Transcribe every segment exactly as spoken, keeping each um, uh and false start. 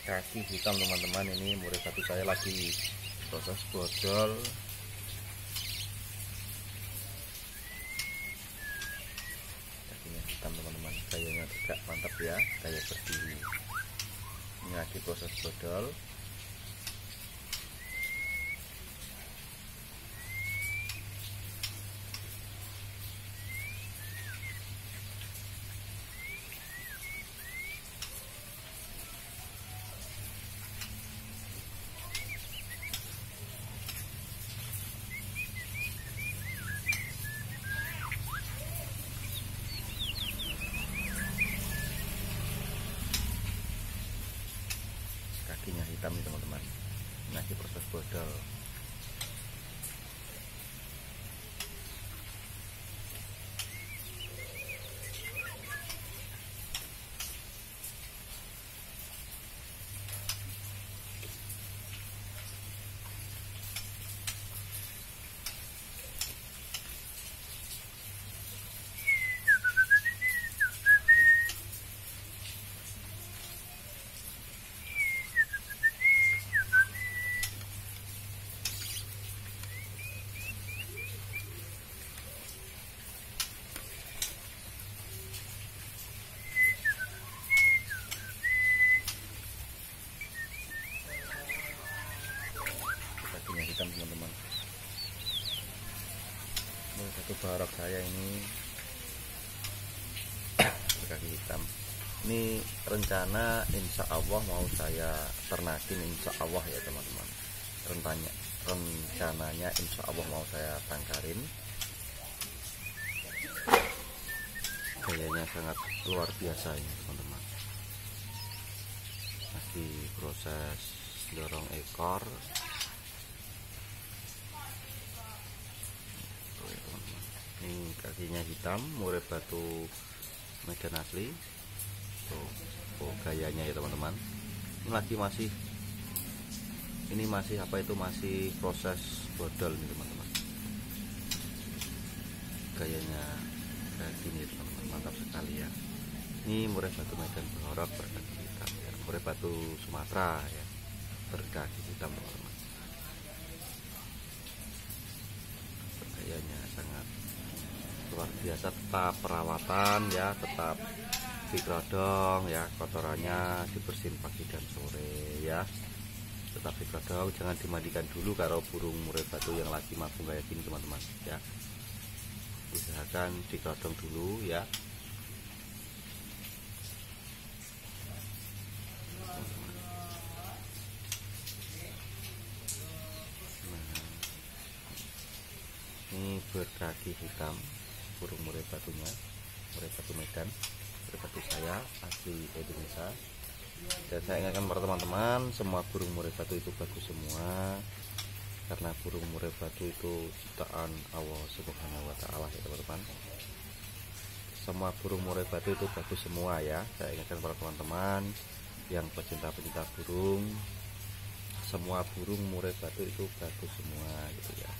kaki hitam teman-teman. Ini murai batu saya lagi proses bodol. Kakinya hitam teman-teman, gayanya tegak mantap ya, kayak berdiri. Ini lagi proses bodol. Kakinya hitam nih teman-teman, lagi proses bodol. Hitam teman-teman, murai batu barok saya ini berkaki hitam. Ini rencana insya Allah mau saya ternakin, insya Allah ya teman-teman. Rencananya, rencananya insya Allah mau saya tangkarin. Gayanya sangat luar biasa ini teman-teman. Masih proses dorong ekor. Ini kakinya hitam, murai batu Medan asli. Tuh, oh, gayanya ya teman-teman. Ini lagi masih, ini masih apa itu masih proses bodol nih teman-teman. Gayanya kayak gini teman-teman, mantap sekali ya. Ini murai batu Medan berorok berkaki hitam ya. Murai batu Sumatera ya, berkaki hitam teman-teman. Gayanya sangat luar biasa, tetap perawatan ya, tetap dikerodong ya, kotorannya dibersihin pagi dan sore ya, tetap dikerodong, jangan dimandikan dulu kalau burung murai batu yang lagi mabung kayak gini teman-teman ya, usahakan dikerodong dulu ya. Ini berkaki hitam burung murai batunya, murai batu Medan, murai batu saya asli Indonesia. Dan saya ingatkan para teman-teman, semua burung murai batu itu bagus semua, karena burung murai batu itu ciptaan Allah Subhanahu wa Ta'ala ya teman-teman. Semua burung murai batu itu bagus semua ya. Saya ingatkan para teman-teman yang pecinta-pecinta burung, semua burung murai batu itu bagus semua gitu ya.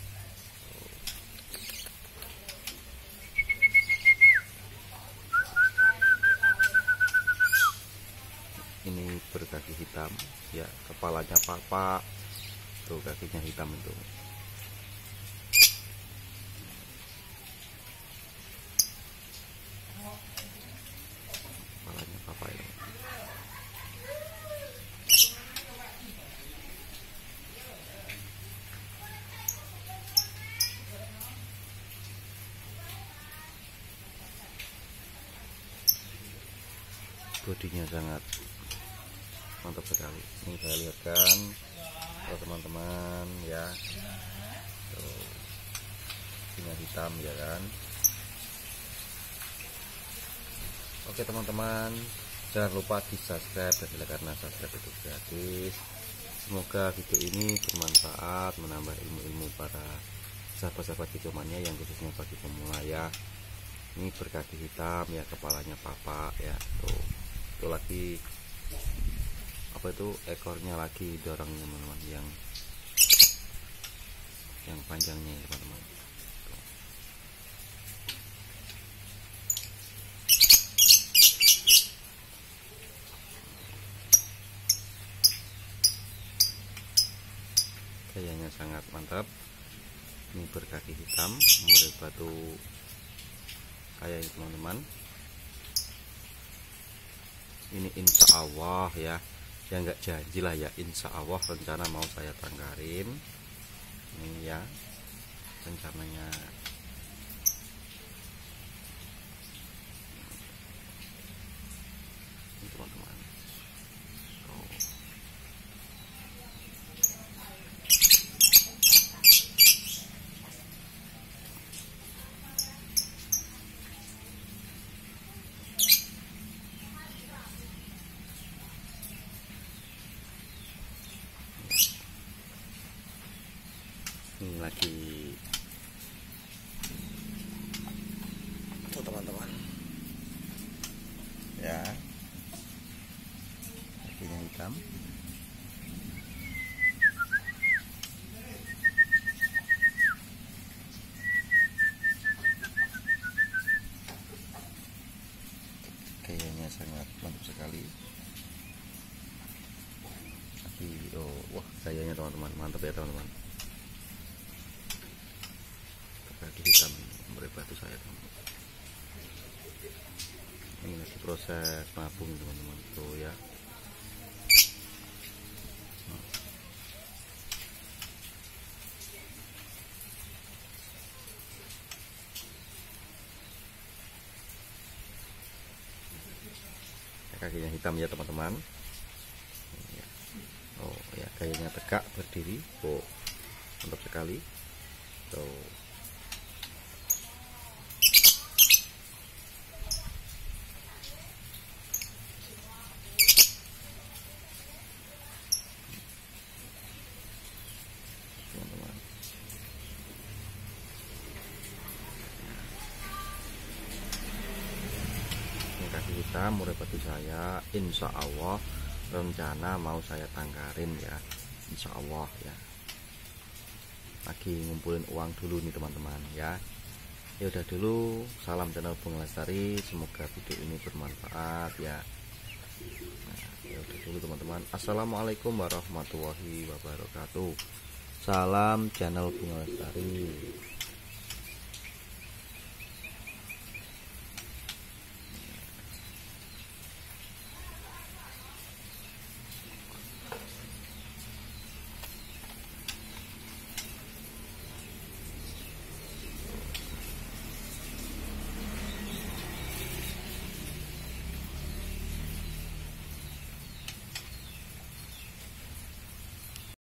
Ini berkaki hitam ya, kepalanya papa, tuh kakinya hitam itu. Kepalanya papa itu. Bodinya sangat mantap sekali. Ini saya lihatkan ke teman-teman ya, tuh, kakinya hitam ya kan. Oke teman-teman, jangan lupa di subscribe dan silakan subscribe, itu gratis. Semoga video ini bermanfaat, menambah ilmu-ilmu para sahabat-sahabat videomannya yang khususnya bagi pemula ya. Ini berkaki hitam ya, kepalanya papa ya, tuh, tuh lagi apa itu ekornya lagi dorong teman-teman, yang yang panjangnya ya teman-teman. gayanya sangat mantap. Ini berkaki hitam, murai batu kayak ini teman-teman. Ini insya Allah ya, ya nggak janji lah ya, insya Allah rencana mau saya tangkarin. Ini ya rencananya. Ini teman-teman. Oh. Ini lagi tuh teman-teman ya, kakinya hitam. Kayaknya sangat mantap sekali. Tapi oh wah, kayaknya teman-teman mantap ya teman-teman. Kaki hitam murai batu saya teman-teman. Ini lagi proses nabung teman-teman tuh ya. Kakinya hitam ya teman-teman. Oh ya, kayaknya tegak berdiri. Oh mantap sekali tuh. Kaki hitam murai batu saya, insya Allah rencana mau saya tangkarin ya, insya Allah ya. Lagi ngumpulin uang dulu nih teman-teman ya. Ya udah dulu, salam channel Bung Lestari, semoga video ini bermanfaat ya. Nah, ya udah dulu teman-teman. Assalamualaikum warahmatullahi wabarakatuh. Salam channel Bung Lestari.